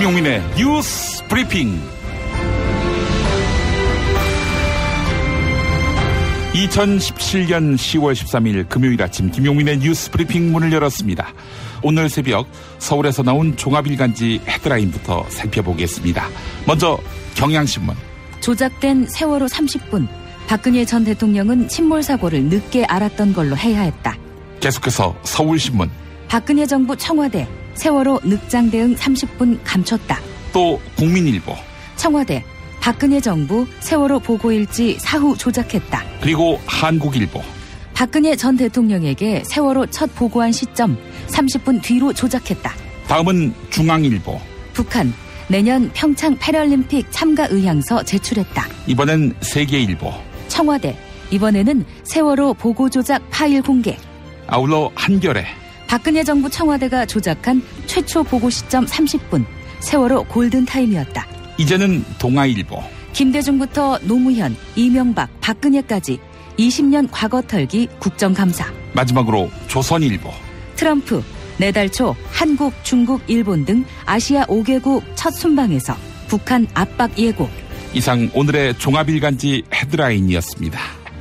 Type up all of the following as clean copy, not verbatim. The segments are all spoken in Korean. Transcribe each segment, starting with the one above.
김용민의 뉴스 브리핑. 2017년 10월 13일 금요일 아침 김용민의 뉴스 브리핑 문을 열었습니다. 오늘 새벽 서울에서 나온 종합일간지 헤드라인부터 살펴보겠습니다. 먼저 경향신문. 조작된 세월호 30분. 박근혜 전 대통령은 침몰사고를 늦게 알았던 걸로 해야 했다. 계속해서 서울신문. 박근혜 정부 청와대. 세월호 늑장 대응 30분 감췄다. 또 국민일보. 청와대. 박근혜 정부 세월호 보고일지 사후 조작했다. 그리고 한국일보. 박근혜 전 대통령에게 세월호 첫 보고한 시점 30분 뒤로 조작했다. 다음은 중앙일보. 북한. 내년 평창 패럴림픽 참가 의향서 제출했다. 이번엔 세계일보. 청와대. 이번에는 세월호 보고 조작 파일 공개. 아울러 한겨레. 박근혜 정부 청와대가 조작한 최초 보고 시점 30분. 세월호 골든타임이었다. 이제는 동아일보. 김대중부터 노무현, 이명박, 박근혜까지 20년 과거 털기 국정감사. 마지막으로 조선일보. 트럼프. 내달 초 한국, 중국, 일본 등 아시아 5개국 첫 순방에서 북한 압박 예고. 이상 오늘의 종합일간지 헤드라인이었습니다.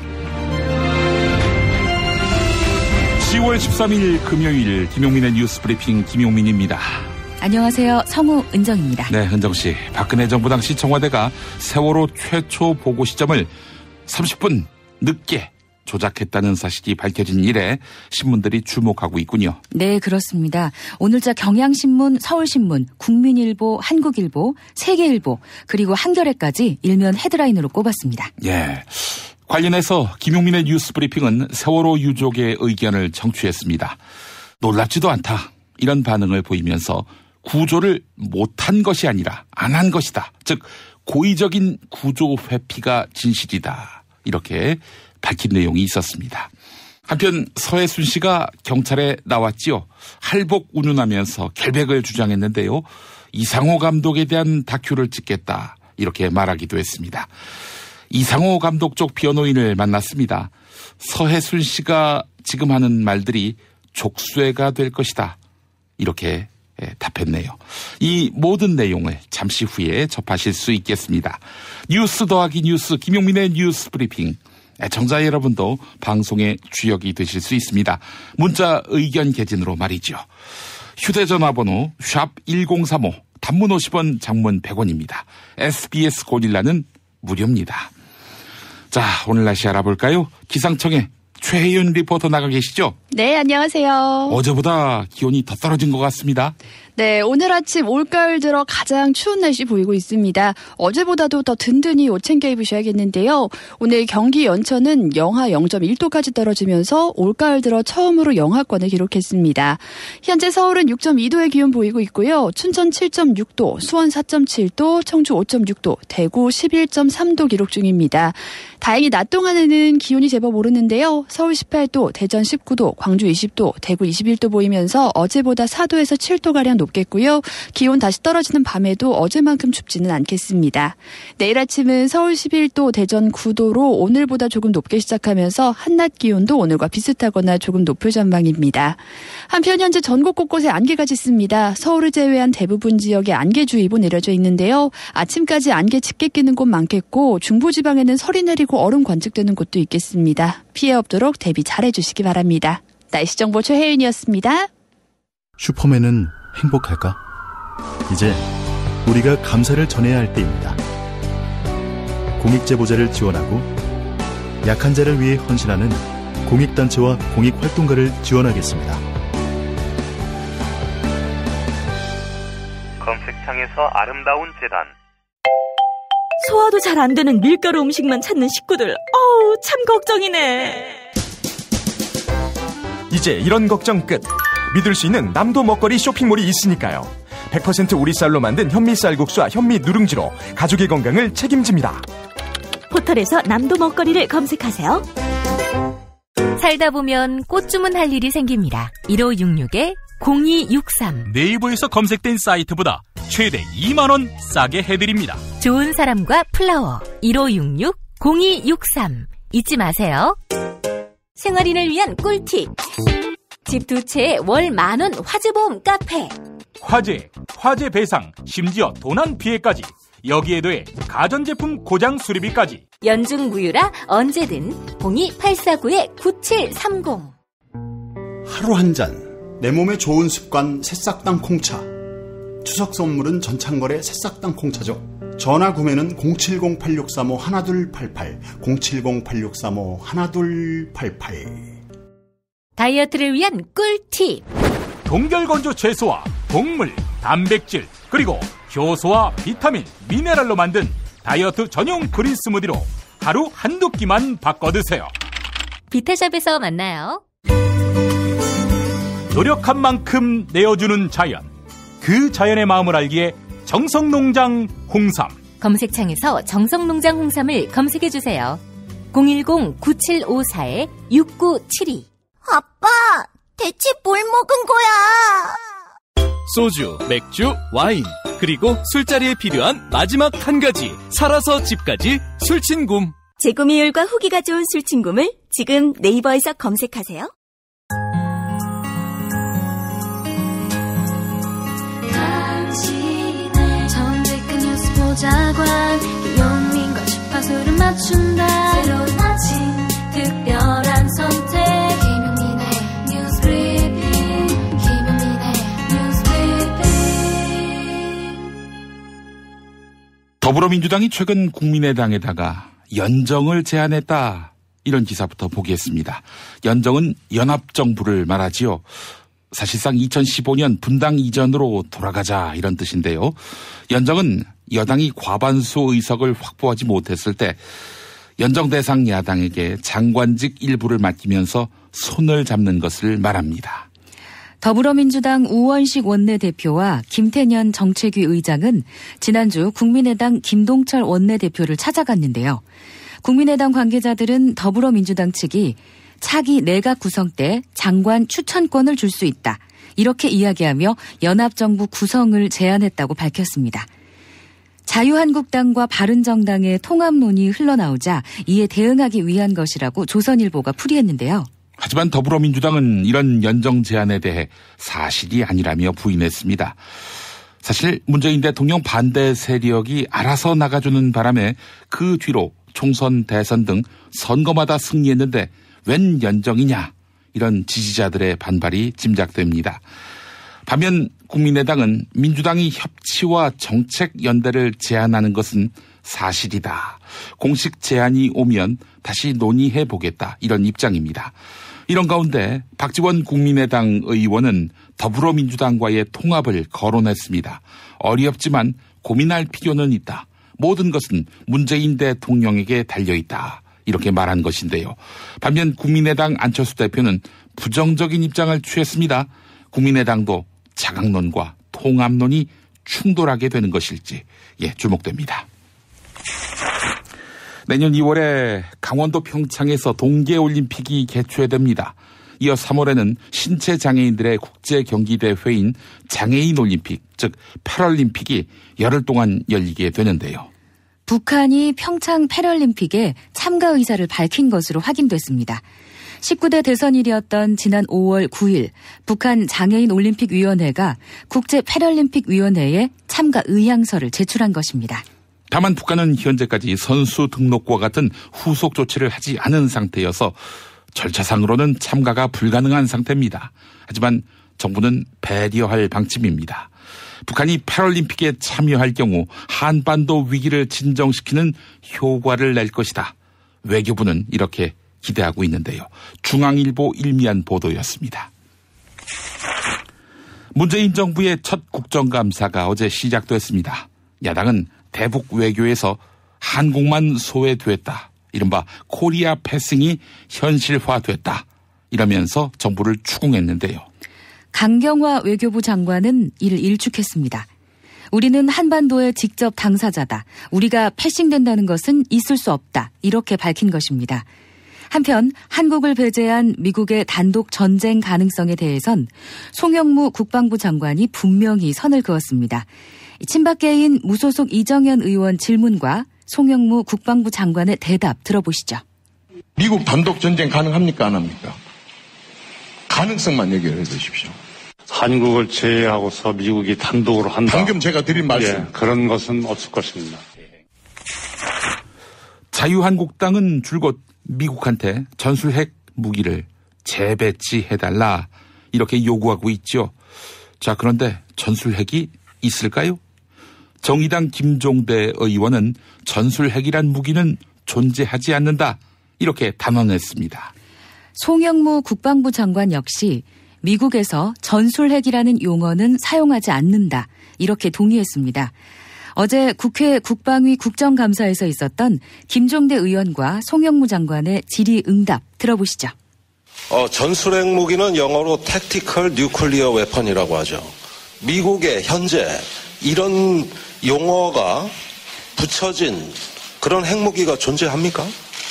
10월 13일 금요일 김용민의 뉴스 브리핑 김용민입니다. 안녕하세요. 성우 은정입니다. 네, 은정씨. 박근혜 정부 당시 청와대가 세월호 최초 보고 시점을 30분 늦게 조작했다는 사실이 밝혀진 이래 신문들이 주목하고 있군요. 네, 그렇습니다. 오늘자 경향신문, 서울신문, 국민일보, 한국일보, 세계일보, 그리고 한겨레까지 일면 헤드라인으로 꼽았습니다. 예. 관련해서 김용민의 뉴스 브리핑은 세월호 유족의 의견을 청취했습니다. 놀랍지도 않다. 이런 반응을 보이면서 구조를 못한 것이 아니라 안 한 것이다. 즉 고의적인 구조 회피가 진실이다. 이렇게 밝힌 내용이 있었습니다. 한편 서해순 씨가 경찰에 나왔지요. 할복 운운하면서 결백을 주장했는데요. 이상호 감독에 대한 다큐를 찍겠다. 이렇게 말하기도 했습니다. 이상호 감독 쪽 변호인을 만났습니다. 서해순 씨가 지금 하는 말들이 족쇄가 될 것이다. 이렇게 답했네요. 이 모든 내용을 잠시 후에 접하실 수 있겠습니다. 뉴스 더하기 뉴스 김용민의 뉴스 브리핑. 애청자 여러분도 방송의 주역이 되실 수 있습니다. 문자 의견 개진으로 말이죠. 휴대전화 번호 샵1035 단문 50원 장문 100원입니다. SBS 고릴라는 무료입니다. 자, 오늘 날씨 알아볼까요? 기상청에 최혜윤 리포터 나가 계시죠? 네, 안녕하세요. 어제보다 기온이 더 떨어진 것 같습니다. 네, 오늘 아침 올가을 들어 가장 추운 날씨 보이고 있습니다. 어제보다도 더 든든히 옷 챙겨 입으셔야겠는데요. 오늘 경기 연천은 영하 0.1도까지 떨어지면서 올가을 들어 처음으로 영하권을 기록했습니다. 현재 서울은 6.2도의 기온 보이고 있고요. 춘천 7.6도, 수원 4.7도, 청주 5.6도, 대구 11.3도 기록 중입니다. 다행히 낮 동안에는 기온이 제법 오르는데요. 서울 18도, 대전 19도, 광주 20도, 대구 21도 보이면서 어제보다 4도에서 7도가량 높겠고요. 기온 다시 떨어지는 밤에도 어제만큼 춥지는 않겠습니다. 내일 아침은 서울 11도, 대전 9도로 오늘보다 조금 높게 시작하면서 한낮 기온도 오늘과 비슷하거나 조금 높을 전망입니다. 한편 현재 전국 곳곳에 안개가 짙습니다. 서울을 제외한 대부분 지역에 안개주의보 내려져 있는데요. 아침까지 안개 짙게 끼는 곳 많겠고 중부지방에는 설이 내리고 얼음 관측되는 곳도 있겠습니다. 피해 없도록 대비 잘해주시기 바랍니다. 날씨 정보 최혜윤이었습니다. 슈퍼맨은 행복할까? 이제 우리가 감사를 전해야 할 때입니다. 공익제보자를 지원하고 약한 자를 위해 헌신하는 공익단체와 공익활동가를 지원하겠습니다. 검색창에서 아름다운 재단. 소화도 잘 안 되는 밀가루 음식만 찾는 식구들, 어우 참 걱정이네. 이제 이런 걱정 끝. 믿을 수 있는 남도 먹거리 쇼핑몰이 있으니까요. 100% 오리쌀로 만든 현미 쌀국수와 현미 누룽지로 가족의 건강을 책임집니다. 포털에서 남도 먹거리를 검색하세요. 살다 보면 꽃 주문할 일이 생깁니다. 1566-0263. 네이버에서 검색된 사이트보다 최대 2만원 싸게 해드립니다. 좋은 사람과 플라워. 1566-0263. 잊지 마세요. 생활인을 위한 꿀팁. 집 두 채에 월 10,000원 화재보험 카페. 화재 배상, 심지어 도난 피해까지. 여기에 더해 가전제품 고장 수리비까지. 연중무휴라 언제든 02849-9730. 하루 한 잔, 내 몸에 좋은 습관 새싹당 콩차. 추석 선물은 전창걸의 새싹당 콩차죠. 전화 구매는 070-8635-1288, 070-8635-1288. 다이어트를 위한 꿀팁. 동결건조 채소와 곡물, 단백질, 그리고 효소와 비타민, 미네랄로 만든 다이어트 전용 그린 스무디로 하루 한두 끼만 바꿔 드세요. 비타샵에서 만나요. 노력한 만큼 내어주는 자연. 그 자연의 마음을 알기에 정성농장 홍삼. 검색창에서 정성농장 홍삼을 검색해주세요. 010-9754-6972. 아빠, 대체 뭘 먹은 거야? 소주, 맥주, 와인, 그리고 술자리에 필요한 마지막 한 가지, 살아서 집까지 술친굼. 재구미율과 후기가 좋은 술친굼을 지금 네이버에서 검색하세요. 당신의 정직한 뉴스 보좌관 김용민과 주파수를 맞춘다. 새로운 아침 특별한 선택 김용민의 뉴스 브리핑. 김용민의 뉴스 브리핑. 더불어민주당이 최근 국민의당에다가 연정을 제안했다. 이런 기사부터 보겠습니다. 연정은 연합정부를 말하지요. 사실상 2015년 분당 이전으로 돌아가자 이런 뜻인데요. 연정은 여당이 과반수 의석을 확보하지 못했을 때 연정 대상 야당에게 장관직 일부를 맡기면서 손을 잡는 것을 말합니다. 더불어민주당 우원식 원내대표와 김태년 정책위 의장은 지난주 국민의당 김동철 원내대표를 찾아갔는데요. 국민의당 관계자들은 더불어민주당 측이 차기 내각 구성 때 장관 추천권을 줄 수 있다. 이렇게 이야기하며 연합정부 구성을 제안했다고 밝혔습니다. 자유한국당과 바른정당의 통합론이 흘러나오자 이에 대응하기 위한 것이라고 조선일보가 풀이했는데요. 하지만 더불어민주당은 이런 연정 제안에 대해 사실이 아니라며 부인했습니다. 사실 문재인 대통령 반대 세력이 알아서 나가주는 바람에 그 뒤로 총선, 대선 등 선거마다 승리했는데 웬 연정이냐, 이런 지지자들의 반발이 짐작됩니다. 반면 국민의당은 민주당이 협치와 정책 연대를 제안하는 것은 사실이다. 공식 제안이 오면 다시 논의해보겠다. 이런 입장입니다. 이런 가운데 박지원 국민의당 의원은 더불어민주당과의 통합을 거론했습니다. 어렵지만 고민할 필요는 있다. 모든 것은 문재인 대통령에게 달려있다. 이렇게 말한 것인데요. 반면 국민의당 안철수 대표는 부정적인 입장을 취했습니다. 국민의당도 자강론과 통합론이 충돌하게 되는 것일지 주목됩니다. 내년 2월에 강원도 평창에서 동계올림픽이 개최됩니다. 이어 3월에는 신체장애인들의 국제경기대회인 장애인올림픽, 즉 패럴림픽이 열흘 동안 열리게 되는데요. 북한이 평창 패럴림픽에 참가 의사를 밝힌 것으로 확인됐습니다. 19대 대선일이었던 지난 5월 9일 북한 장애인올림픽위원회가 국제패럴림픽위원회에 참가 의향서를 제출한 것입니다. 다만 북한은 현재까지 선수 등록과 같은 후속 조치를 하지 않은 상태여서 절차상으로는 참가가 불가능한 상태입니다. 하지만 정부는 배려할 방침입니다. 북한이 패럴림픽에 참여할 경우 한반도 위기를 진정시키는 효과를 낼 것이다. 외교부는 이렇게 기대하고 있는데요. 중앙일보 일미한 보도였습니다. 문재인 정부의 첫 국정감사가 어제 시작됐습니다. 야당은 대북 외교에서 한국만 소외됐다. 이른바 코리아 패싱이 현실화됐다. 이러면서 정부를 추궁했는데요. 강경화 외교부 장관은 이를 일축했습니다. 우리는 한반도의 직접 당사자다. 우리가 패싱된다는 것은 있을 수 없다. 이렇게 밝힌 것입니다. 한편 한국을 배제한 미국의 단독 전쟁 가능성에 대해선 송영무 국방부 장관이 분명히 선을 그었습니다. 친박계인 무소속 이정현 의원 질문과 송영무 국방부 장관의 대답 들어보시죠. 미국 단독 전쟁 가능합니까? 안 합니까? 가능성만 얘기를 해 주십시오. 한국을 제외하고서 미국이 단독으로 한다. 방금 제가 드린 말씀. 예, 그런 것은 없을 것입니다. 자유한국당은 줄곧 미국한테 전술핵 무기를 재배치해달라 이렇게 요구하고 있죠. 자, 그런데 전술핵이 있을까요? 정의당 김종대 의원은 전술핵이란 무기는 존재하지 않는다 이렇게 단언했습니다. 송영무 국방부 장관 역시 미국에서 전술핵이라는 용어는 사용하지 않는다 이렇게 동의했습니다. 어제 국회 국방위 국정감사에서 있었던 김종대 의원과 송영무 장관의 질의응답 들어보시죠. 전술핵 무기는 영어로 Tactical Nuclear Weapon이라고 하죠. 미국의 현재 이런 용어가 붙여진 그런 핵무기가 존재합니까?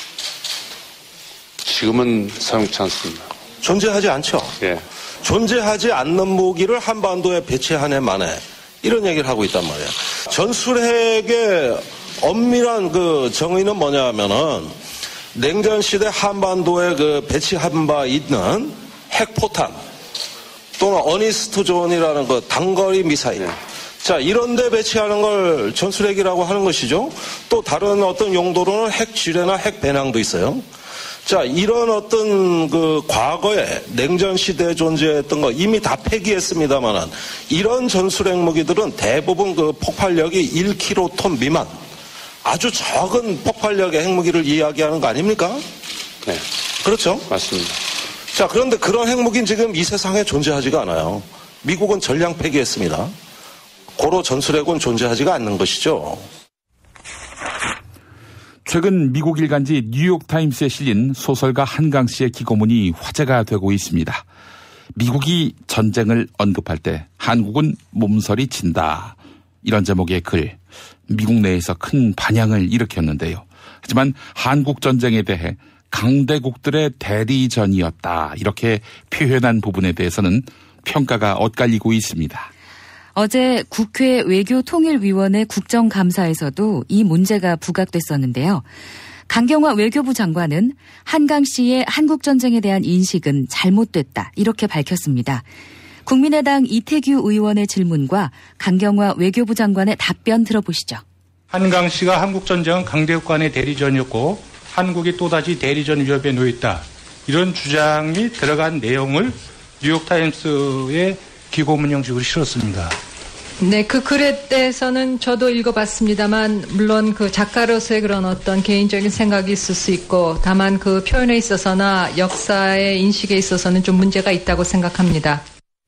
지금은 사용치 않습니다. 존재하지 않죠. 예. 존재하지 않는 무기를 한반도에 배치한 해 만에 이런 얘기를 하고 있단 말이에요. 전술핵의 엄밀한 그 정의는 뭐냐 하면은 냉전 시대 한반도에 그 배치한 바 있는 핵포탄 또는 어니스트 존이라는 그 단거리 미사일. 자, 이런 데 배치하는 걸 전술핵이라고 하는 것이죠. 또 다른 어떤 용도로는 핵지뢰나 핵배낭도 있어요. 자, 이런 어떤 그 과거에 냉전 시대에 존재했던 거 이미 다 폐기했습니다만은 이런 전술핵 무기들은 대부분 그 폭발력이 1kT 미만 아주 적은 폭발력의 핵무기를 이야기하는 거 아닙니까? 네. 그렇죠? 맞습니다. 자, 그런데 그런 핵무기는 지금 이 세상에 존재하지가 않아요. 미국은 전량 폐기했습니다. 고로 전술핵은 존재하지가 않는 것이죠. 최근 미국 일간지 뉴욕타임스에 실린 소설가 한강 씨의 기고문이 화제가 되고 있습니다. 미국이 전쟁을 언급할 때 한국은 몸서리 친다. 이런 제목의 글, 미국 내에서 큰 반향을 일으켰는데요. 하지만 한국 전쟁에 대해 강대국들의 대리전이었다. 이렇게 표현한 부분에 대해서는 평가가 엇갈리고 있습니다. 어제 국회 외교통일위원회 국정감사에서도 이 문제가 부각됐었는데요. 강경화 외교부 장관은 한강 씨의 한국전쟁에 대한 인식은 잘못됐다 이렇게 밝혔습니다. 국민의당 이태규 의원의 질문과 강경화 외교부 장관의 답변 들어보시죠. 한강 씨가 한국전쟁은 강대국 간의 대리전이었고 한국이 또다시 대리전 위협에 놓였다. 이런 주장이 들어간 내용을 뉴욕타임스의 기고문 형식으로 실었습니다. 네, 그 글에 대해서는 저도 읽어봤습니다만 물론 그 작가로서의 그런 어떤 개인적인 생각이 있을 수 있고 다만 그 표현에 있어서나 역사의 인식에 있어서는 좀 문제가 있다고 생각합니다.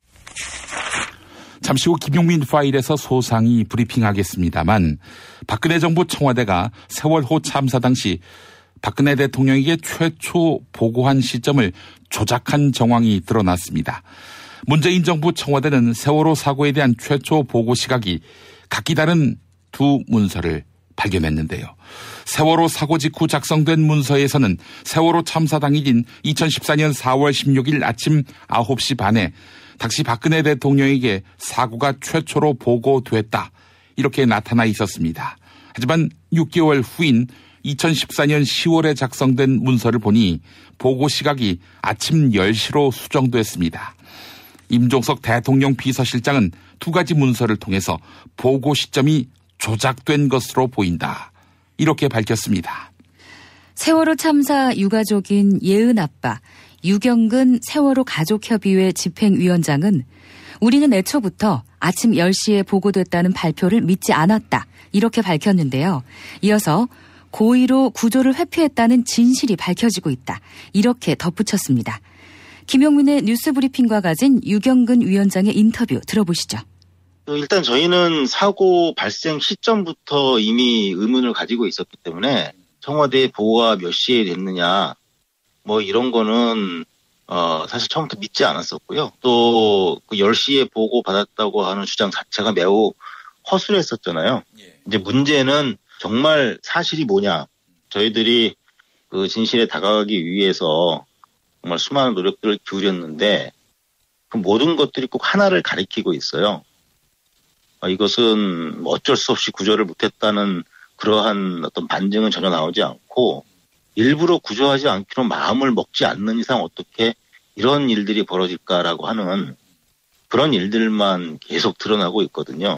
잠시 후 김용민 파일에서 소상히 브리핑하겠습니다만 박근혜 정부 청와대가 세월호 참사 당시 박근혜 대통령에게 최초 보고한 시점을 조작한 정황이 드러났습니다. 문재인 정부 청와대는 세월호 사고에 대한 최초 보고 시각이 각기 다른 두 문서를 발견했는데요. 세월호 사고 직후 작성된 문서에서는 세월호 참사 당일인 2014년 4월 16일 아침 9시 반에 당시 박근혜 대통령에게 사고가 최초로 보고됐다. 이렇게 나타나 있었습니다. 하지만 6개월 후인 2014년 10월에 작성된 문서를 보니 보고 시각이 아침 10시로 수정됐습니다. 임종석 대통령 비서실장은 두 가지 문서를 통해서 보고 시점이 조작된 것으로 보인다. 이렇게 밝혔습니다. 세월호 참사 유가족인 예은 아빠 유경근 세월호 가족협의회 집행위원장은 우리는 애초부터 아침 10시에 보고됐다는 발표를 믿지 않았다. 이렇게 밝혔는데요. 이어서 고의로 구조를 회피했다는 진실이 밝혀지고 있다. 이렇게 덧붙였습니다. 김용민의 뉴스브리핑과 가진 유경근 위원장의 인터뷰 들어보시죠. 일단 저희는 사고 발생 시점부터 이미 의문을 가지고 있었기 때문에 청와대의 보고가 몇 시에 됐느냐 뭐 이런 거는 사실 처음부터 믿지 않았었고요. 또 그 10시에 보고 받았다고 하는 주장 자체가 매우 허술했었잖아요. 이제 문제는 정말 사실이 뭐냐. 저희들이 그 진실에 다가가기 위해서 정말 수많은 노력들을 기울였는데 그 모든 것들이 꼭 하나를 가리키고 있어요. 이것은 어쩔 수 없이 구조를 못했다는 그러한 어떤 반증은 전혀 나오지 않고 일부러 구조하지 않기로 마음을 먹지 않는 이상 어떻게 이런 일들이 벌어질까라고 하는 그런 일들만 계속 드러나고 있거든요.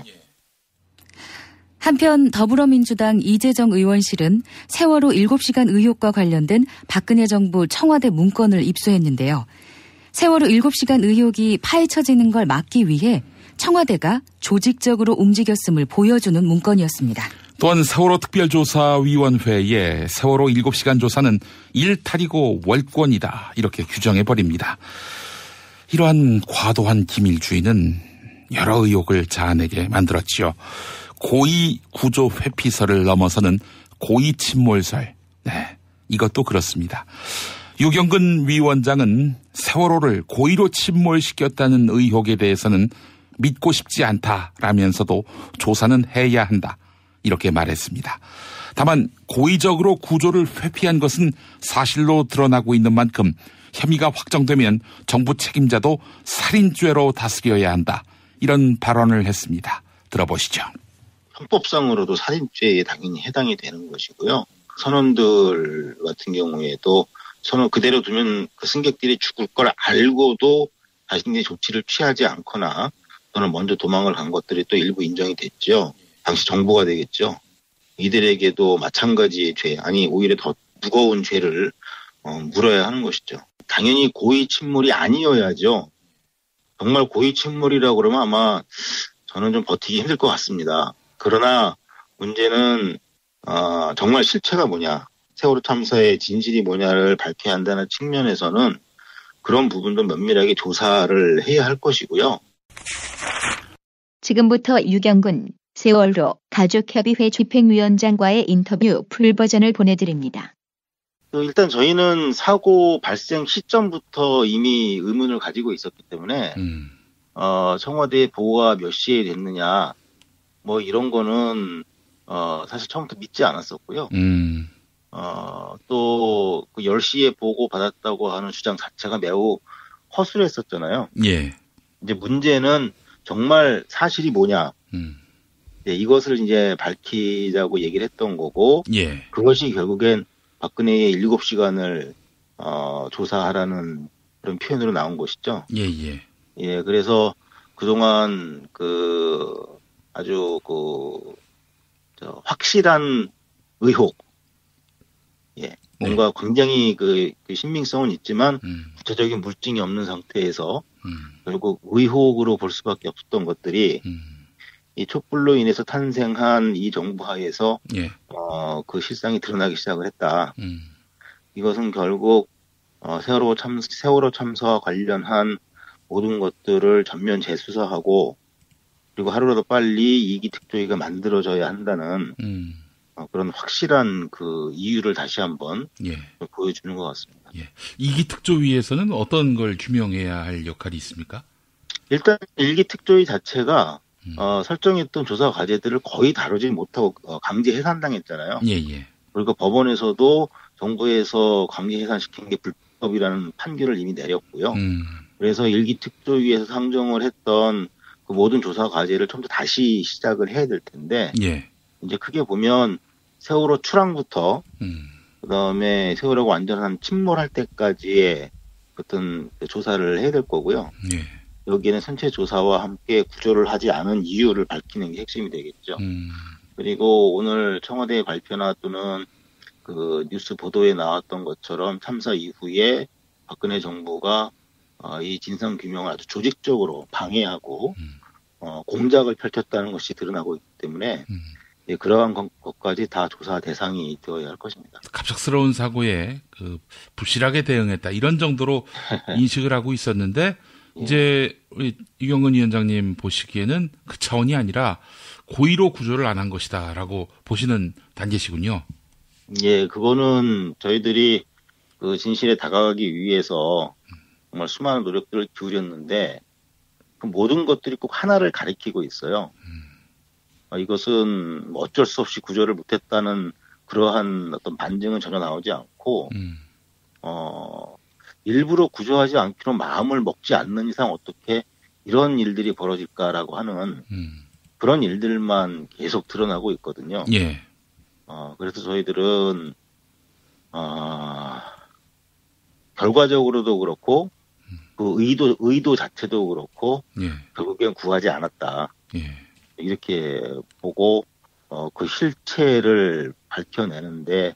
한편 더불어민주당 이재정 의원실은 세월호 7시간 의혹과 관련된 박근혜 정부 청와대 문건을 입수했는데요. 세월호 7시간 의혹이 파헤쳐지는 걸 막기 위해 청와대가 조직적으로 움직였음을 보여주는 문건이었습니다. 또한 세월호 특별조사위원회에 세월호 7시간 조사는 일탈이고 월권이다 이렇게 규정해버립니다. 이러한 과도한 기밀주의는 여러 의혹을 자아내게 만들었지요. 고의 구조 회피설을 넘어서는 고의 침몰설. 네, 이것도 그렇습니다. 유경근 위원장은 세월호를 고의로 침몰시켰다는 의혹에 대해서는 믿고 싶지 않다라면서도 조사는 해야 한다. 이렇게 말했습니다. 다만 고의적으로 구조를 회피한 것은 사실로 드러나고 있는 만큼 혐의가 확정되면 정부 책임자도 살인죄로 다스려야 한다. 이런 발언을 했습니다. 들어보시죠. 형법상으로도 살인죄에 당연히 해당이 되는 것이고요. 선원들 같은 경우에도 선원 그대로 두면 그 승객들이 죽을 걸 알고도 자신의 조치를 취하지 않거나 또는 먼저 도망을 간 것들이 또 일부 인정이 됐죠. 당시 정보가 되겠죠. 이들에게도 마찬가지의 죄, 아니 오히려 더 무거운 죄를 물어야 하는 것이죠. 당연히 고의 침몰이 아니어야죠. 정말 고의 침몰이라고 그러면 아마 저는 좀 버티기 힘들 것 같습니다. 그러나 문제는 정말 실체가 뭐냐, 세월호 참사의 진실이 뭐냐를 밝혀야 한다는 측면에서는 그런 부분도 면밀하게 조사를 해야 할 것이고요. 지금부터 유경근 세월호 가족협의회 집행위원장과의 인터뷰 풀버전을 보내드립니다. 일단 저희는 사고 발생 시점부터 이미 의문을 가지고 있었기 때문에 청와대의 보고가 몇 시에 됐느냐 뭐 이런 거는 사실 처음부터 믿지 않았었고요. 또 그 10시에 보고 받았다고 하는 주장 자체가 매우 허술했었잖아요. 예. 이제 문제는 정말 사실이 뭐냐. 이것을 이제 밝히자고 얘기를 했던 거고, 예. 그것이 결국엔 박근혜의 7시간을 조사하라는 그런 표현으로 나온 것이죠. 예. 예, 그래서 그동안 아주 확실한 의혹, 예, 뭔가 굉장히 그 신빙성은 있지만 구체적인 물증이 없는 상태에서 결국 의혹으로 볼 수밖에 없었던 것들이 이 촛불로 인해서 탄생한 이 정부 하에서 예. 그 실상이 드러나기 시작을 했다. 이것은 결국 세월호 참사와 관련한 모든 것들을 전면 재수사하고 그리고 하루라도 빨리 이기 특조위가 만들어져야 한다는 그런 확실한 그 이유를 다시 한번 예. 보여주는 것 같습니다. 예. 이기 특조위에서는 어떤 걸 규명해야 할 역할이 있습니까? 일단 일기 특조위 자체가 설정했던 조사 과제들을 거의 다루지 못하고 강제 해산당했잖아요. 예. 그리고 법원에서도 정부에서 강제 해산시킨 게 불법이라는 판결을 이미 내렸고요. 그래서 일기 특조위에서 상정을 했던 그 모든 조사 과제를 처음부터 다시 시작을 해야 될 텐데, 예. 이제 크게 보면 세월호 출항부터 그다음에 세월호가 완전한 침몰할 때까지의 어떤 조사를 해야 될 거고요. 예. 여기에는 선체 조사와 함께 구조를 하지 않은 이유를 밝히는 게 핵심이 되겠죠. 그리고 오늘 청와대 발표나 또는 그 뉴스 보도에 나왔던 것처럼 참사 이후에 박근혜 정부가 이 진상 규명을 아주 조직적으로 방해하고 공작을 펼쳤다는 것이 드러나고 있기 때문에 그러한 것까지 다 조사 대상이 되어야 할 것입니다. 갑작스러운 사고에 부실하게 대응했다 이런 정도로 인식을 하고 있었는데 이제 우리 유경근 위원장님 보시기에는 그 차원이 아니라 고의로 구조를 안 한 것이다라고 보시는 단계시군요. 예, 그거는 저희들이 그 진실에 다가가기 위해서 정말 수많은 노력들을 기울였는데 그 모든 것들이 꼭 하나를 가리키고 있어요. 이것은 어쩔 수 없이 구조를 못했다는 그러한 어떤 반증은 전혀 나오지 않고 일부러 구조하지 않기로 마음을 먹지 않는 이상 어떻게 이런 일들이 벌어질까라고 하는 그런 일들만 계속 드러나고 있거든요. 예. 그래서 저희들은 결과적으로도 그렇고 그 의도 자체도 그렇고 예. 결국엔 구하지 않았다. 예. 이렇게 보고 그 실체를 밝혀내는데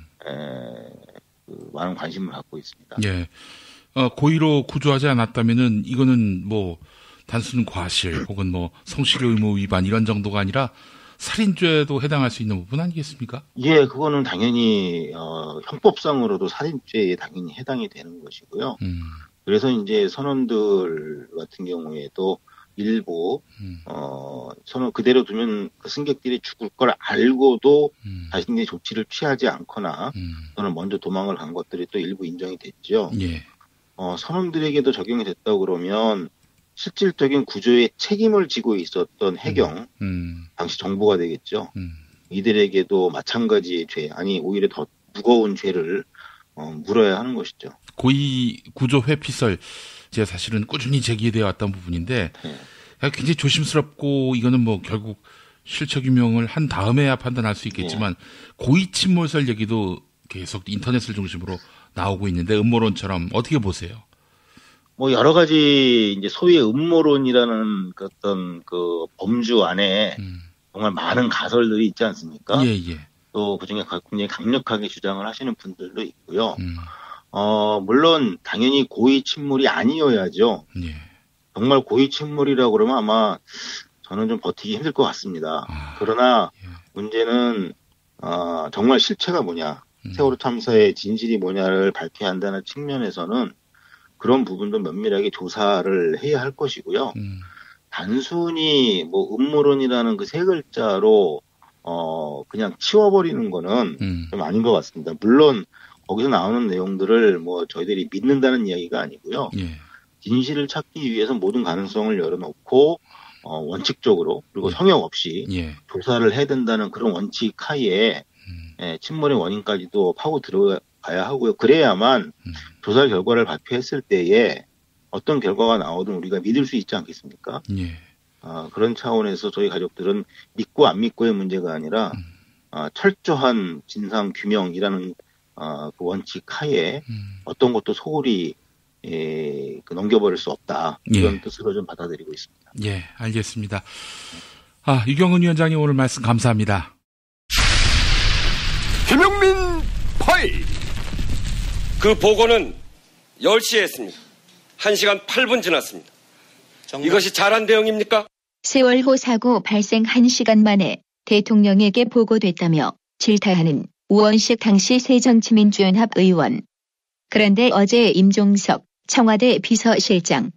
그 많은 관심을 갖고 있습니다. 예. 고의로 구조하지 않았다면은 이거는 뭐 단순 과실 혹은 뭐 성실 의무 위반 이런 정도가 아니라 살인죄도 해당할 수 있는 부분 아니겠습니까? 예, 그거는 당연히 형법상으로도 살인죄에 당연히 해당이 되는 것이고요. 그래서 이제 선원들 같은 경우에도 일부 선원 그대로 두면 그 승객들이 죽을 걸 알고도 자신들이 조치를 취하지 않거나 또는 먼저 도망을 간 것들이 또 일부 인정이 됐죠. 예. 선원들에게도 적용이 됐다고 그러면 실질적인 구조에 책임을 지고 있었던 해경, 당시 정부가 되겠죠. 이들에게도 마찬가지의 죄, 아니 오히려 더 무거운 죄를 물어야 하는 것이죠. 고의 구조 회피설, 제가 사실은 꾸준히 제기되어 왔던 부분인데 굉장히 조심스럽고 이거는 뭐 결국 실체 규명을 한 다음에야 판단할 수 있겠지만 고의 침몰설 얘기도 계속 인터넷을 중심으로 나오고 있는데 음모론처럼 어떻게 보세요? 뭐 여러 가지 이제 소위의 음모론이라는 어떤 그 범주 안에 정말 많은 가설들이 있지 않습니까? 예. 또 그중에 굉장히 강력하게 주장을 하시는 분들도 있고요. 물론 당연히 고의 침몰이 아니어야죠. 예. 정말 고의 침몰이라고 그러면 아마 저는 좀 버티기 힘들 것 같습니다. 그러나 문제는 정말 실체가 뭐냐, 세월호 참사의 진실이 뭐냐를 밝혀야 한다는 측면에서는 그런 부분도 면밀하게 조사를 해야 할 것이고요. 단순히 뭐 음모론이라는 그 세 글자로 그냥 치워버리는 거는 좀 아닌 것 같습니다. 물론 거기서 나오는 내용들을 뭐 저희들이 믿는다는 이야기가 아니고요. 예. 진실을 찾기 위해서 모든 가능성을 열어놓고 원칙적으로 그리고 성역 없이 조사를 해야 된다는 그런 원칙 하에 침몰의 원인까지도 파고 들어가야 하고요. 그래야만 조사 결과를 발표했을 때에 어떤 결과가 나오든 우리가 믿을 수 있지 않겠습니까? 예. 그런 차원에서 저희 가족들은 믿고 안 믿고의 문제가 아니라 철저한 진상 규명이라는 그 원칙 하에 어떤 것도 소홀히 넘겨버릴 수 없다. 이런 뜻으로 좀 받아들이고 있습니다. 예, 알겠습니다. 유경은 위원장님 오늘 말씀 감사합니다. 김용민 파일. 그 보고는 10시에 했습니다. 1시간 8분 지났습니다. 이것이 잘한 대응입니까? 세월호 사고 발생 1시간 만에 대통령에게 보고됐다며 질타하는 우원식 당시 새정치민주연합 의원. 그런데 어제 임종석 청와대 비서실장.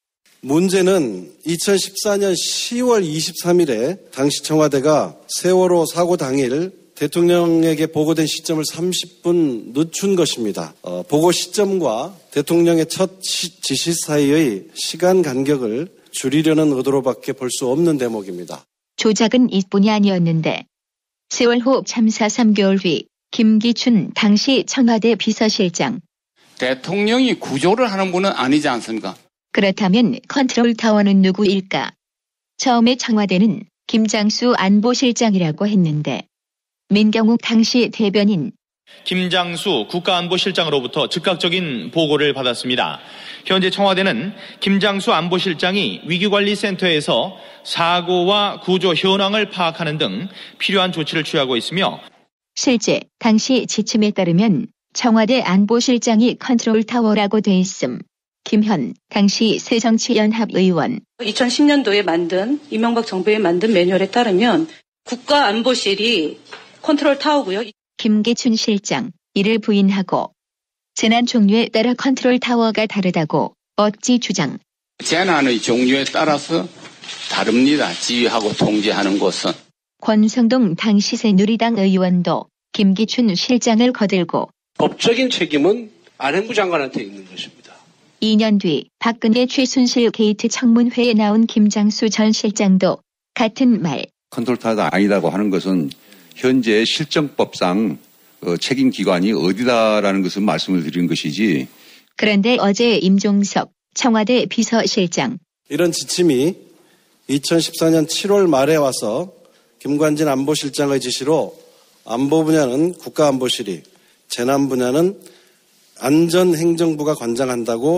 문제는 2014년 10월 23일에 당시 청와대가 세월호 사고 당일 대통령에게 보고된 시점을 30분 늦춘 것입니다. 보고 시점과 대통령의 첫 지시 사이의 시간 간격을 줄이려는 의도로밖에 볼 수 없는 대목입니다. 조작은 이뿐이 아니었는데 세월호 참사 3개월 뒤 김기춘 당시 청와대 비서실장. 대통령이 구조를 하는 분은 아니지 않습니까? 그렇다면 컨트롤 타워는 누구일까? 처음에 청와대는 김장수 안보실장이라고 했는데 민경욱 당시 대변인. 김장수 국가안보실장으로부터 즉각적인 보고를 받았습니다. 현재 청와대는 김장수 안보실장이 위기관리센터에서 사고와 구조 현황을 파악하는 등 필요한 조치를 취하고 있으며 실제 당시 지침에 따르면 청와대 안보실장이 컨트롤 타워라고 돼 있음. 김현 당시 새정치연합 의원. 2010년도에 만든 이명박 정부에 만든 매뉴얼에 따르면 국가안보실이 컨트롤 타워고요. 김기춘 실장 이를 부인하고 재난 종류에 따라 컨트롤 타워가 다르다고 어찌 주장. 재난의 종류에 따라서 다릅니다. 지휘하고 통제하는 것은. 권성동 당시 새누리당 의원도 김기춘 실장을 거들고 법적인 책임은 안행부 장관한테 있는 것입니다. 2년 뒤 박근혜 최순실 게이트 청문회에 나온 김장수 전 실장도 같은 말. 컨트롤 타워가 아니다고 하는 것은 현재 실정법상 책임기관이 어디다라는 것을 말씀을 드리는 것이지. 그런데 어제 임종석 청와대 비서실장. 이런 지침이 2014년 7월 말에 와서 김관진 안보실장의 지시로 안보 분야는 국가안보실이, 재난 분야는 안전행정부가 관장한다고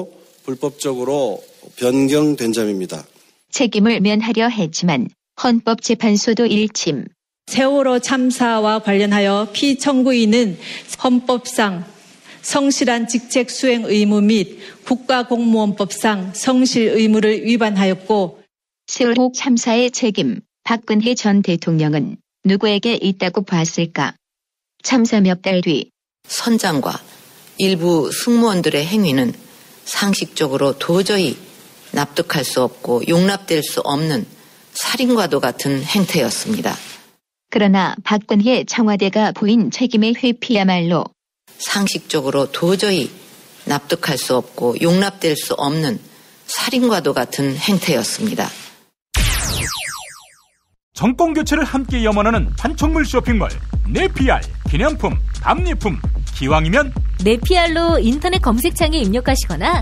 불법적으로 변경된 점입니다. 책임을 면하려 했지만 헌법재판소도 일침. 세월호 참사와 관련하여 피청구인은 헌법상 성실한 직책 수행 의무 및 국가공무원법상 성실 의무를 위반하였고 세월호 참사의 책임 박근혜 전 대통령은 누구에게 있다고 봤을까? 참사 몇 달 뒤 선장과 일부 승무원들의 행위는 상식적으로 도저히 납득할 수 없고 용납될 수 없는 살인과도 같은 행태였습니다. 그러나 박근혜 청와대가 보인 책임의 회피야말로 상식적으로 도저히 납득할 수 없고 용납될 수 없는 살인과도 같은 행태였습니다. 정권 교체를 함께 염원하는 판촉물 쇼핑몰 네피알 기념품, 답례품, 기왕이면 네피알로 인터넷 검색창에 입력하시거나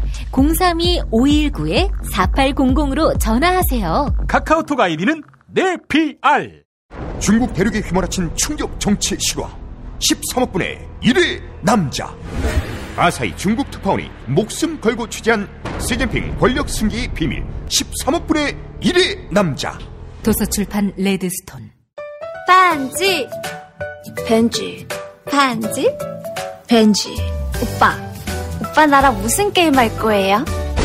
032-519-4800으로 전화하세요. 카카오톡 아이디는 네피알. 중국 대륙에 휘몰아친 충격 정치 실화 13억 분의 1위 남자. 아사히 중국 특파원이 목숨 걸고 취재한 시진핑 권력 승기의 비밀 13억 분의 1위 남자. 도서출판 레드스톤. 반지 벤지 반지 벤지. 오빠 나랑 무슨 게임 할 거예요?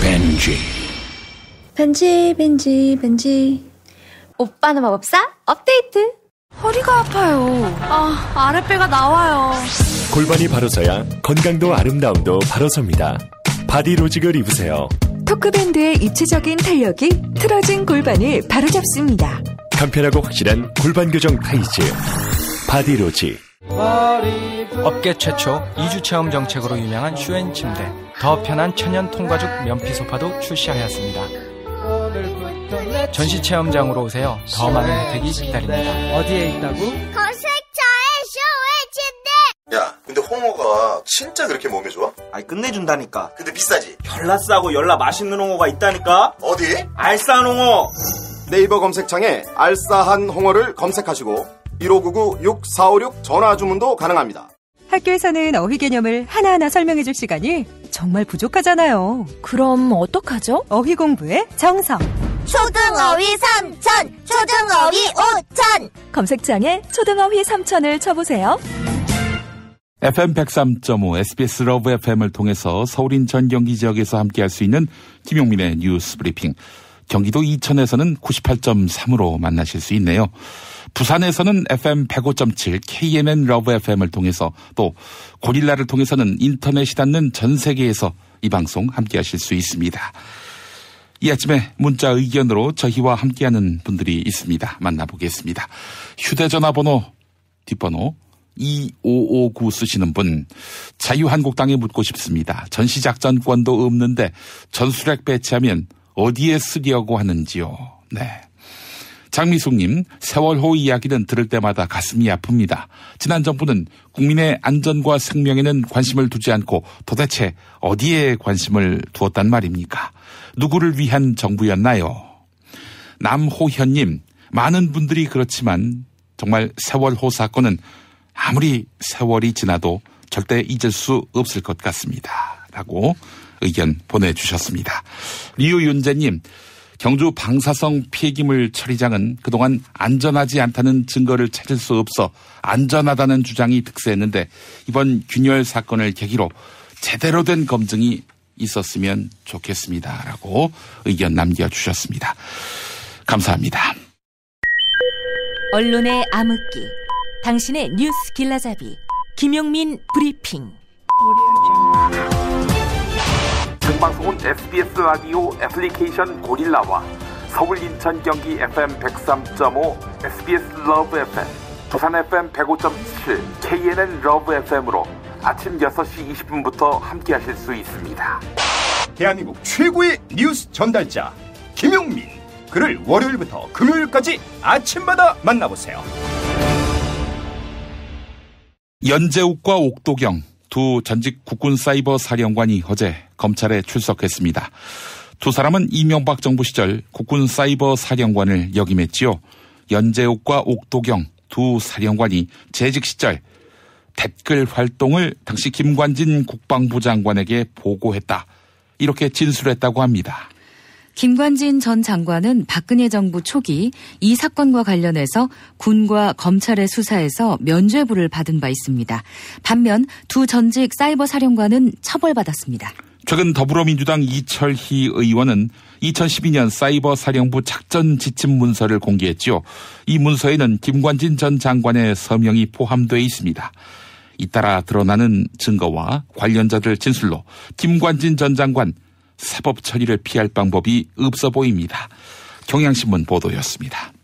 벤지. 오빠는 마법사 업데이트. 허리가 아파요. 아랫배가 나와요. 골반이 바로 서야 건강도 아름다움도 바로 섭니다. 바디로직을 입으세요. 토크밴드의 입체적인 탄력이 틀어진 골반을 바로잡습니다. 간편하고 확실한 골반 교정 타이즈 바디로직. 업계 최초 2주 체험 정책으로 유명한 슈엔 침대, 더 편한 천연 통가죽 면피 소파도 출시하였습니다. 전시 체험장으로 오세요. 더 많은 혜택이 기다립니다. 어디에 있다고? 검색창에 슈엔 침대. 야, 근데 홍어가 진짜 그렇게 몸에 좋아? 아니 끝내준다니까. 근데 비싸지? 열나 싸고 열나 맛있는 홍어가 있다니까. 어디? 알싸한 홍어. 네이버 검색창에 알싸한 홍어를 검색하시고 1599-6456 전화 주문도 가능합니다. 학교에서는 어휘 개념을 하나하나 설명해 줄 시간이 정말 부족하잖아요. 그럼 어떡하죠? 어휘 공부의 정석. 초등어휘 3000, 초등어휘 5000. 검색창에 초등어휘 3000을 쳐보세요. FM 103.5 SBS 러브 FM을 통해서 서울 인천 경기 지역에서 함께할 수 있는 김용민의 뉴스 브리핑. 경기도 이천에서는 98.3으로 만나실 수 있네요. 부산에서는 FM 105.7 KNN 러브 FM을 통해서 또 고릴라를 통해서는 인터넷이 닿는 전 세계에서 이 방송 함께하실 수 있습니다. 이 아침에 문자 의견으로 저희와 함께하는 분들이 있습니다. 만나보겠습니다. 휴대전화 번호 뒷번호 2559 쓰시는 분, 자유한국당에 묻고 싶습니다. 전시작전권도 없는데 전술핵 배치하면 어디에 쓰려고 하는지요. 네. 장미숙님, 세월호 이야기는 들을 때마다 가슴이 아픕니다. 지난 정부는 국민의 안전과 생명에는 관심을 두지 않고 도대체 어디에 관심을 두었단 말입니까? 누구를 위한 정부였나요? 남호현님, 많은 분들이 그렇지만 정말 세월호 사건은 아무리 세월이 지나도 절대 잊을 수 없을 것 같습니다. 라고 의견 보내주셨습니다. 리우윤재님, 경주 방사성 폐기물 처리장은 그동안 안전하지 않다는 증거를 찾을 수 없어 안전하다는 주장이 득세했는데 이번 균열 사건을 계기로 제대로 된 검증이 있었으면 좋겠습니다. 라고 의견 남겨주셨습니다. 감사합니다. 언론의 암흑기, 당신의 뉴스 길라잡이, 김용민 브리핑. 생방송은 SBS 라디오 애플리케이션 고릴라와 서울 인천 경기 FM 103.5 SBS 러브 FM, 부산 FM 105.7 KNN 러브 FM으로 아침 6시 20분부터 함께하실 수 있습니다. 대한민국 최고의 뉴스 전달자 김용민. 그를 월요일부터 금요일까지 아침마다 만나보세요. 연재욱과 옥도경 두 전직 국군 사이버 사령관이 어제 검찰에 출석했습니다. 두 사람은 이명박 정부 시절 국군 사이버 사령관을 역임했지요. 연재욱과 옥도경 두 사령관이 재직 시절 댓글 활동을 당시 김관진 국방부 장관에게 보고했다. 이렇게 진술했다고 합니다. 김관진 전 장관은 박근혜 정부 초기 이 사건과 관련해서 군과 검찰의 수사에서 면죄부를 받은 바 있습니다. 반면 두 전직 사이버 사령관은 처벌받았습니다. 최근 더불어민주당 이철희 의원은 2012년 사이버 사령부 작전 지침 문서를 공개했죠. 이 문서에는 김관진 전 장관의 서명이 포함되어 있습니다. 잇따라 드러나는 증거와 관련자들 진술로 김관진 전 장관 사법 처리를 피할 방법이 없어 보입니다. 경향신문 보도였습니다.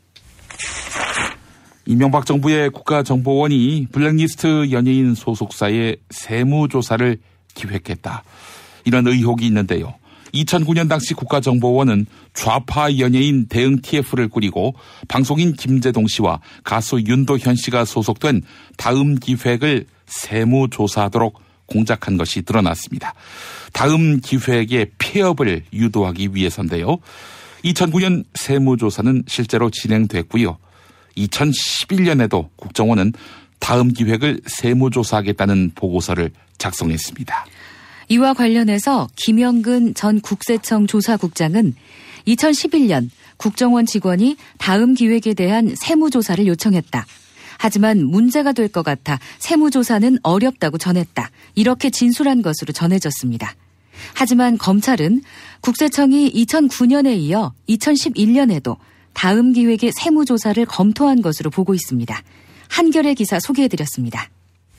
이명박 정부의 국가정보원이 블랙리스트 연예인 소속사의 세무조사를 기획했다. 이런 의혹이 있는데요. 2009년 당시 국가정보원은 좌파 연예인 대응 TF를 꾸리고 방송인 김재동 씨와 가수 윤도현 씨가 소속된 다음 기획을 세무조사하도록 공작한 것이 드러났습니다. 다음 기획의 폐업을 유도하기 위해서인데요. 2009년 세무조사는 실제로 진행됐고요. 2011년에도 국정원은 다음 기획을 세무조사하겠다는 보고서를 작성했습니다. 이와 관련해서 김영근 전 국세청 조사국장은 2011년 국정원 직원이 다음 기획에 대한 세무조사를 요청했다. 하지만 문제가 될 것 같아 세무조사는 어렵다고 전했다. 이렇게 진술한 것으로 전해졌습니다. 하지만 검찰은 국세청이 2009년에 이어 2011년에도 다음 기획의 세무조사를 검토한 것으로 보고 있습니다. 한겨레 기사 소개해드렸습니다.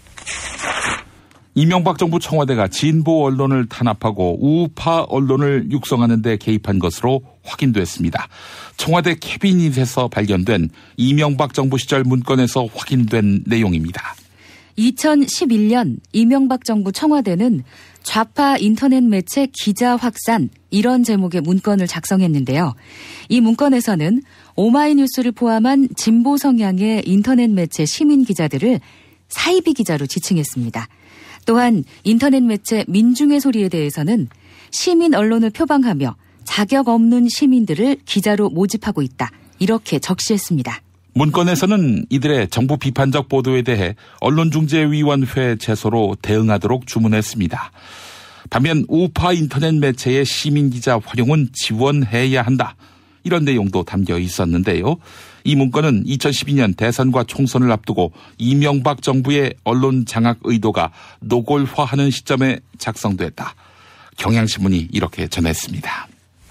이명박 정부 청와대가 진보 언론을 탄압하고 우파 언론을 육성하는 데 개입한 것으로 확인됐습니다. 청와대 캐비닛에서 발견된 이명박 정부 시절 문건에서 확인된 내용입니다. 2011년 이명박 정부 청와대는 좌파 인터넷 매체 기자 확산 이런 제목의 문건을 작성했는데요. 이 문건에서는 오마이뉴스를 포함한 진보 성향의 인터넷 매체 시민 기자들을 사이비 기자로 지칭했습니다. 또한 인터넷 매체 민중의 소리에 대해서는 시민 언론을 표방하며 자격 없는 시민들을 기자로 모집하고 있다. 이렇게 적시했습니다. 문건에서는 이들의 정부 비판적 보도에 대해 언론중재위원회 제소로 대응하도록 주문했습니다. 반면 우파 인터넷 매체의 시민기자 활용은 지원해야 한다. 이런 내용도 담겨 있었는데요. 이 문건은 2012년 대선과 총선을 앞두고 이명박 정부의 언론 장악 의도가 노골화하는 시점에 작성됐다. 경향신문이 이렇게 전했습니다.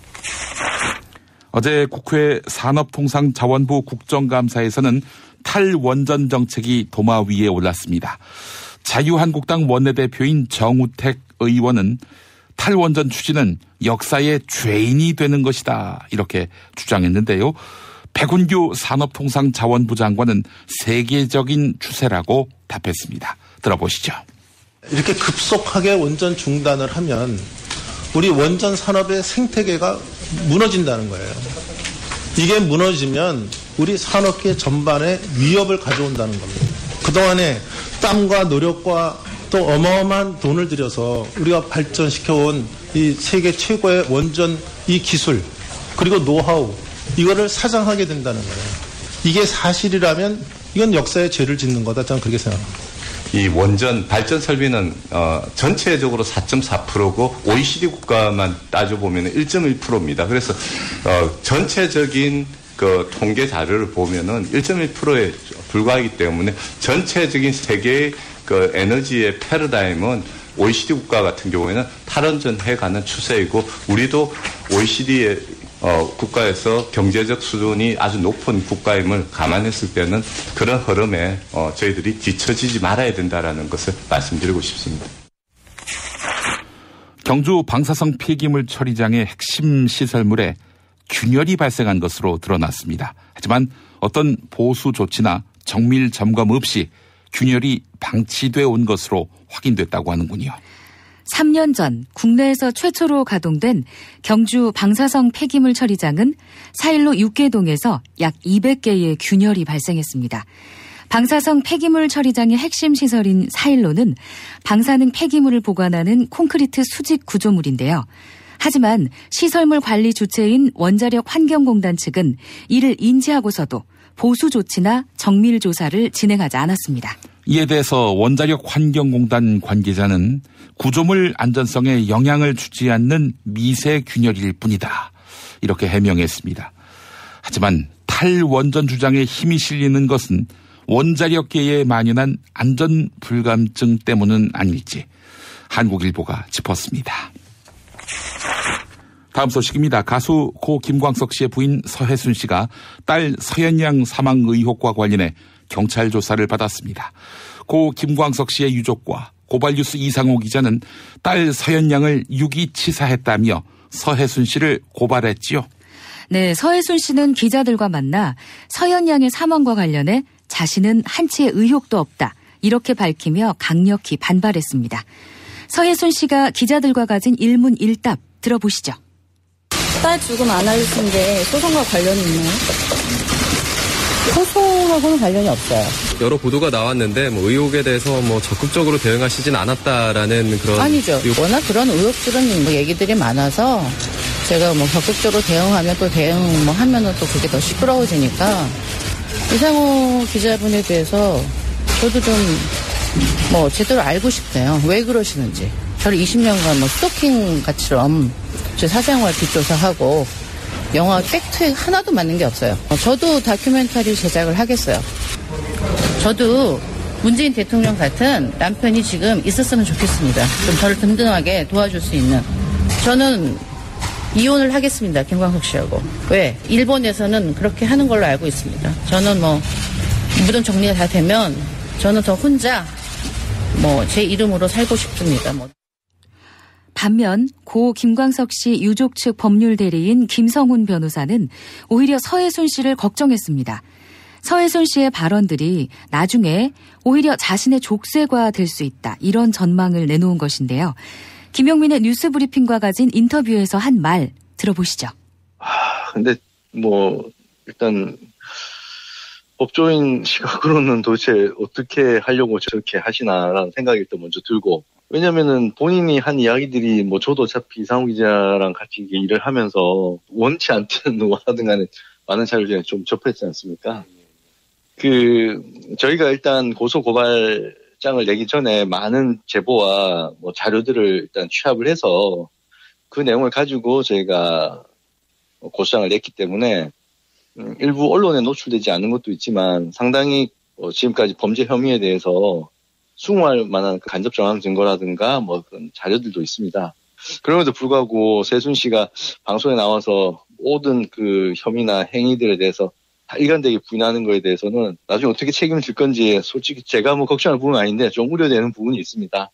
어제 국회 산업통상자원부 국정감사에서는 탈원전 정책이 도마 위에 올랐습니다. 자유한국당 원내대표인 정우택 의원은 탈원전 추진은 역사의 죄인이 되는 것이다. 이렇게 주장했는데요. 백운규 산업통상자원부 장관은 세계적인 추세라고 답했습니다. 들어보시죠. 이렇게 급속하게 원전 중단을 하면 우리 원전 산업의 생태계가 무너진다는 거예요. 이게 무너지면 우리 산업계 전반에 위협을 가져온다는 겁니다. 그동안에 땀과 노력과 또 어마어마한 돈을 들여서 우리가 발전시켜온 이 세계 최고의 원전 이 기술 그리고 노하우 이거를 사장하게 된다는 거예요. 이게 사실이라면 이건 역사의 죄를 짓는 거다. 저는 그렇게 생각합니다. 이 원전 발전 설비는 전체적으로 4.4%고 OECD 국가만 따져보면 1.1%입니다. 그래서 전체적인 그 통계 자료를 보면은 1.1%에 불과하기 때문에 전체적인 세계의 그 에너지의 패러다임은 OECD 국가 같은 경우에는 탈원전 해가는 추세이고 우리도 OECD의 국가에서 경제적 수준이 아주 높은 국가임을 감안했을 때는 그런 흐름에 저희들이 뒤처지지 말아야 된다라는 것을 말씀드리고 싶습니다. 경주 방사성 폐기물 처리장의 핵심 시설물에 균열이 발생한 것으로 드러났습니다. 하지만 어떤 보수 조치나 정밀 점검 없이 균열이 방치되어 온 것으로 확인됐다고 하는군요. 3년 전 국내에서 최초로 가동된 경주 방사성 폐기물 처리장은 4일로 6개동에서 약 200개의 균열이 발생했습니다. 방사성 폐기물 처리장의 핵심 시설인 4일로는 방사능 폐기물을 보관하는 콘크리트 수직 구조물인데요. 하지만 시설물 관리 주체인 원자력 환경공단 측은 이를 인지하고서도 보수 조치나 정밀 조사를 진행하지 않았습니다. 이에 대해서 원자력 환경공단 관계자는 구조물 안전성에 영향을 주지 않는 미세 균열일 뿐이다. 이렇게 해명했습니다. 하지만 탈원전 주장에 힘이 실리는 것은 원자력계에 만연한 안전 불감증 때문은 아닐지 한국일보가 짚었습니다. 다음 소식입니다. 가수 고 김광석 씨의 부인 서혜순 씨가 딸 서연양 사망 의혹과 관련해 경찰 조사를 받았습니다. 고 김광석 씨의 유족과 고발뉴스 이상호 기자는 딸 서연양을 유기치사했다며 서혜순 씨를 고발했지요. 네, 서혜순 씨는 기자들과 만나 서연양의 사망과 관련해 자신은 한치의 의혹도 없다. 이렇게 밝히며 강력히 반발했습니다. 서혜순 씨가 기자들과 가진 일문일답 들어보시죠. 딸 죽음 안 알려진데 소송과 관련이 있나요? 소송하고는 관련이 없어요. 여러 보도가 나왔는데 의혹에 대해서 적극적으로 대응하시진 않았다라는 그런 아니죠. 워낙 그런 의혹들은 얘기들이 많아서 제가 적극적으로 대응하면 또 하면은 또 그게 더 시끄러워지니까 이상호 기자분에 대해서 저도 좀 제대로 알고 싶대요. 왜 그러시는지. 저를 20년간 스토킹 같이럼 제 사생활 뒷조사하고 영화 팩트 하나도 맞는 게 없어요. 저도 다큐멘터리 제작을 하겠어요. 저도 문재인 대통령 같은 남편이 지금 있었으면 좋겠습니다. 좀 저를 든든하게 도와줄 수 있는. 저는 이혼을 하겠습니다. 김광석 씨하고. 왜? 일본에서는 그렇게 하는 걸로 알고 있습니다. 저는 모든 정리가 다 되면 저는 더 혼자 제 이름으로 살고 싶습니다. 반면 고 김광석 씨 유족 측 법률 대리인 김성훈 변호사는 오히려 서혜순 씨를 걱정했습니다. 서혜순 씨의 발언들이 나중에 오히려 자신의 족쇄가 될 수 있다. 이런 전망을 내놓은 것인데요. 김용민의 뉴스 브리핑과 가진 인터뷰에서 한 말 들어보시죠. 근데 일단 법조인 시각으로는 도대체 어떻게 하려고 저렇게 하시나라는 생각이 일단 먼저 들고, 왜냐면은 본인이 한 이야기들이 저도 어차피 이상호 기자랑 같이 일을 하면서 원치 않든 누구하든 간에 많은 자료를 좀 접했지 않습니까? 저희가 일단 고소고발장을 내기 전에 많은 제보와 자료들을 일단 취합을 해서 그 내용을 가지고 저희가 고소장을 냈기 때문에 일부 언론에 노출되지 않은 것도 있지만 상당히 지금까지 범죄 혐의에 대해서 수긍할 만한 간접 정황 증거라든가 그런 자료들도 있습니다. 그럼에도 불구하고 세순 씨가 방송에 나와서 모든 그 혐의나 행위들에 대해서 다 일관되게 부인하는 거에 대해서는 나중에 어떻게 책임을 질 건지 솔직히 제가 걱정할 부분은 아닌데 좀 우려되는 부분이 있습니다.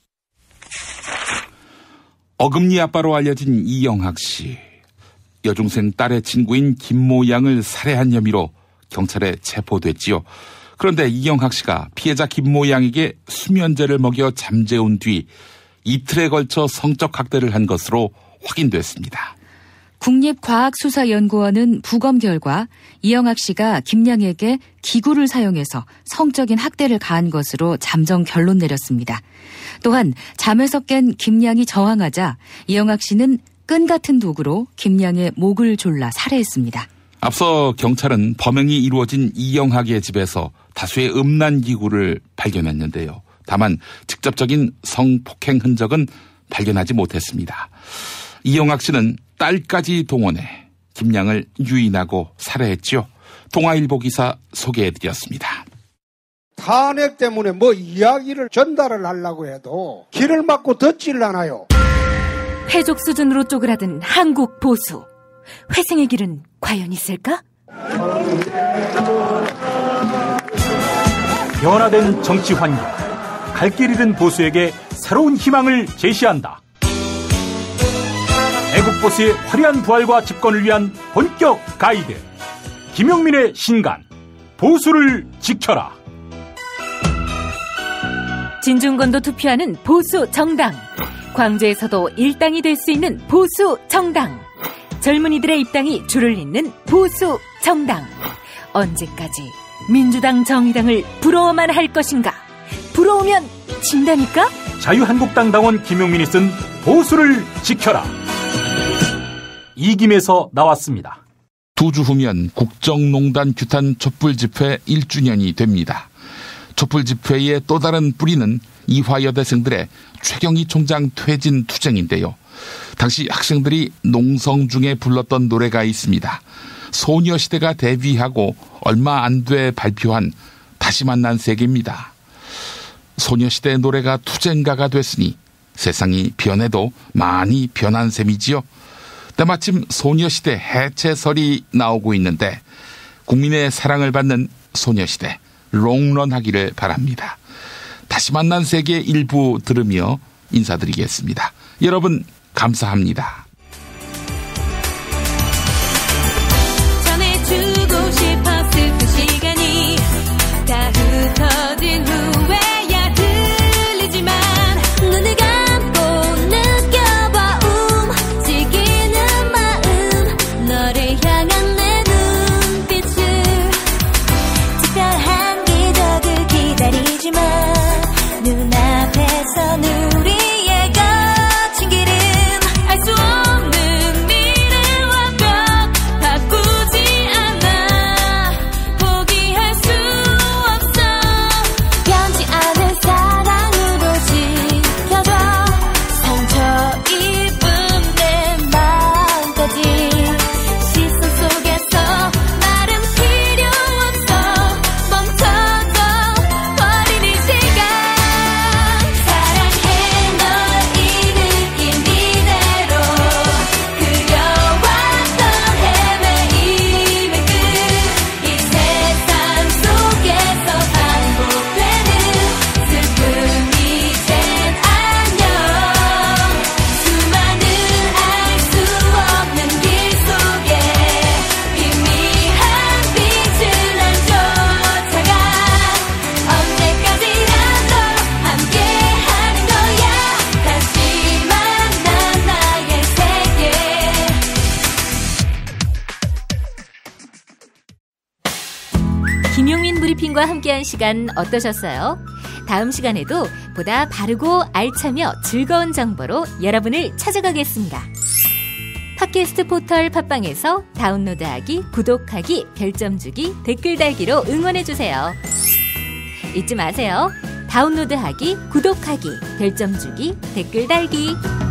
어금니 아빠로 알려진 이영학 씨. 여중생 딸의 친구인 김모 양을 살해한 혐의로 경찰에 체포됐지요. 그런데 이영학 씨가 피해자 김모 양에게 수면제를 먹여 잠재운 뒤 이틀에 걸쳐 성적 학대를 한 것으로 확인됐습니다. 국립과학수사연구원은 부검 결과 이영학 씨가 김양에게 기구를 사용해서 성적인 학대를 가한 것으로 잠정 결론 내렸습니다. 또한 잠에서 깬 김양이 저항하자 이영학 씨는 끈 같은 도구로 김양의 목을 졸라 살해했습니다. 앞서 경찰은 범행이 이루어진 이영학의 집에서 다수의 음란 기구를 발견했는데요. 다만 직접적인 성폭행 흔적은 발견하지 못했습니다. 이영학 씨는 딸까지 동원해 김양을 유인하고 살해했죠. 동아일보 기사 소개해드렸습니다. 탄핵 때문에 이야기를 전달을 하려고 해도 길을 막고 듣지를 않아요. 회족 수준으로 쪼그라든 한국 보수. 회생의 길은 과연 있을까? 변화된 정치 환경. 갈 길 잃은 보수에게 새로운 희망을 제시한다. 애국 보수의 화려한 부활과 집권을 위한 본격 가이드. 김용민의 신간. 보수를 지켜라. 진중권도 투표하는 보수 정당. 광주에서도 일당이 될 수 있는 보수 정당. 젊은이들의 입당이 줄을 잇는 보수 정당. 언제까지 민주당 정의당을 부러워만 할 것인가? 부러우면 진다니까? 자유한국당 당원 김용민이 쓴 보수를 지켜라. 이김에서 나왔습니다. 2주 후면 국정농단 규탄 촛불 집회 1주년이 됩니다. 촛불 집회의 또 다른 뿌리는 이화여대생들의 최경희 총장 퇴진 투쟁인데요. 당시 학생들이 농성 중에 불렀던 노래가 있습니다. 소녀시대가 데뷔하고 얼마 안 돼 발표한 다시 만난 세계입니다. 소녀시대 노래가 투쟁가가 됐으니 세상이 변해도 많이 변한 셈이지요. 때마침 소녀시대 해체설이 나오고 있는데 국민의 사랑을 받는 소녀시대 롱런하기를 바랍니다. 다시 만난 세계 일부 들으며 인사드리겠습니다. 여러분 감사합니다. 전해주고 싶었을 그 시간이 다 흩어진 후에야 들리지만 눈을 감고 느껴봐 움직이는 마음 너를 향한 내 눈빛을 특별한 기적을 기다리지만 눈앞에서는 우리의 거친 길은 알 수 없는 미래와 벽 바꾸지 않아 포기할 수 없어 변치 않을 사랑으로 지켜줘 상처 입은 내 마음까지 시선 속에서 말은 필요 없어 멈춰져 버린 이 시간 사랑해 널 이 느낌 이대로 그려왔던 헤매임의 끝 이 세상 속에서 반복되는 슬픔 이젠 안녕 수많은 알 수 없는 길 속에 희미한 빛을 난 쫓아가 언제까지라도 함께하는 거야 다시 만난 나의 세계 김용민 브리핑과 함께한 시간 어떠셨어요? 다음 시간에도 보다 바르고 알차며 즐거운 정보로 여러분을 찾아가겠습니다. 팟캐스트 포털 팟빵에서 다운로드하기, 구독하기, 별점 주기, 댓글 달기로 응원해주세요. 잊지 마세요. 다운로드하기, 구독하기, 별점 주기, 댓글 달기.